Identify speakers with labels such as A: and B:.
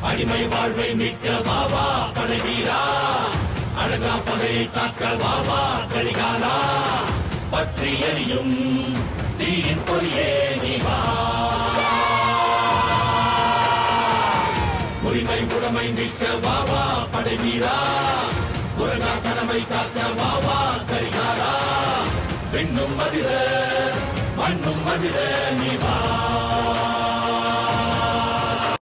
A: அடிமை வாழ்வை மீட்க வாவா படைவீரா, அழகா பகையை தாக்க வாவா கலிகாலா, பற்றி எரியும் தீயின் பொறியே நீ வா. உரிமை உடமை மீட்க வாவா படைவீரா, உறங்கா கனவை காக்க வாவா கரிகாலா, பெண்ணும் மதிர மண்ணும் மதிர நீ வா.